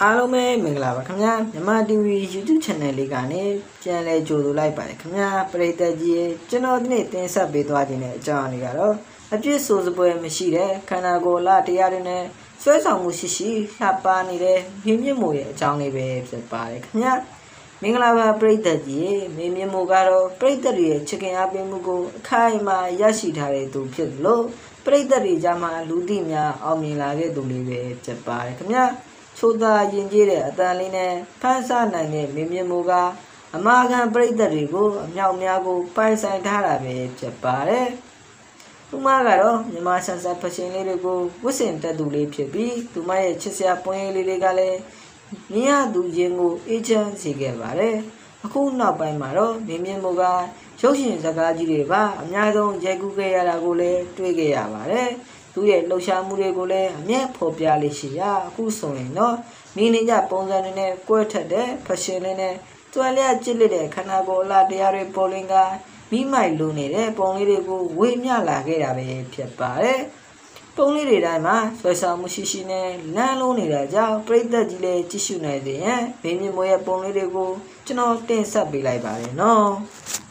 အားလုံးပဲမင်္ဂလာပါခင်ဗျာမြန်မာ TV YouTube Channel လေးကနေပြန်လဲကြိုဆိုလိုက်ပါတယ်ခင်ဗျာပရိသတ်ကြီးကျွန်တော်ဒီနေ့တင်ဆက်ပေးသွားခြင်းတဲ့အကြောင်းအရာကတော့အပြည့်ဆိုစပွဲမရှိတဲ့ခန္ဓာကိုယ်လတရားတွေနဲ့ဆွဲဆောင်မှုရှိလှပနေတဲ့မြင့်မြင့်မို့ရဲ့အကြောင်းလေးပဲဖြစ်ပါတယ်ခင်ဗျာမင်္ဂလာပါပရိသတ်ကြီးမြင့်မြင့်မို့ကတော့ပရိသတ်တွေရဲ့ချစ်ခင်အားပေးမှုကိုအခိုင်အမာရရှိထားတဲ့သူဖြစ်လို့ပရိသတ်တွေကြားမှာလူသိများအောင်မြင်လာတဲ့သူလေးပဲဖြစ်ပါတယ်ခင်ဗျာချိုးသားရင်ကြီးတဲ့အတန်လေးနဲ့ဖန်ဆနိုင်တဲ့မြင့်မြင့်မို့ကအမာခံပရိသတ်တွေကိုအမြောက်များကိုပိုင်ဆိုင်ထားတာပဲဖြစ်ပါတယ်သူမကတော့မြန်မာဆန်ဆန်ဖရှင်လေးတွေကိုဝတ်ဆင်တက်သူလေးဖြစ်ပြီးသူမရဲ့ချစ်စရာပွင့်ရည်လေးတွေကလည်းမြင်ရသူရင်ကိုအေးချမ်းစေခဲ့ပါတယ်အခုနောက်ပိုင်းမှာတော့မြင့်မြင့်မို့ကရုပ်ရှင်ဇာတ်ကားကြီးတွေပါအများဆုံးရိုက်ကူးခဲ့ရတာကိုလည်းတွေ့ခဲ့ရပါတယ်သူရဲ့လှုပ်ရှားမှုတွေကိုလည်းအမြဲဖော်ပြလေးရှိရအခုဆိုရင်တော့မိနေကြပုံစံတွေနဲ့ကွဲထက်တဲ့ဖရှင်လေးနဲ့တွယ်လျက်ကြစ်လက်တဲ့ခန္ဓာကိုယ်အလားတရားတွေပေါ်လင်းကမိမိုက်လိုနေတဲ့ပုံလေးတွေကိုဝေမျှလာခဲ့တာပဲဖြစ်ပါတယ်ပုံလေးတွေတိုင်းမှာဆွဲဆောင်မှုရှိနဲ့လမ်းလုံးနေတာကြောင့်ပရိသတ်ကြီးလည်းကြည့်ရှုနိုင်တဲ့မြင့်မြင့်မိုးရဲ့ပုံလေးတွေကိုကျွန်တော်တင်ဆက်ပေးလိုက်ပါတယ်နော်